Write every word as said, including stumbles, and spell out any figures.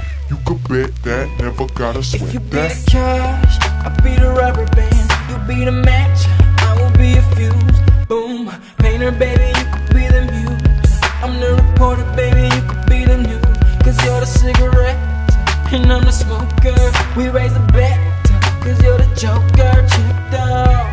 You could bet that, never gotta sweat If you be that. the cash, I'll be the rubber band. You be the match, I will be a fuse. Boom, painter baby, you could be the muse. I'm the reporter baby, you could be the news. Cause you're the cigarette, and I'm the smoker. We raise the bet, cause you're the joker, chipped off.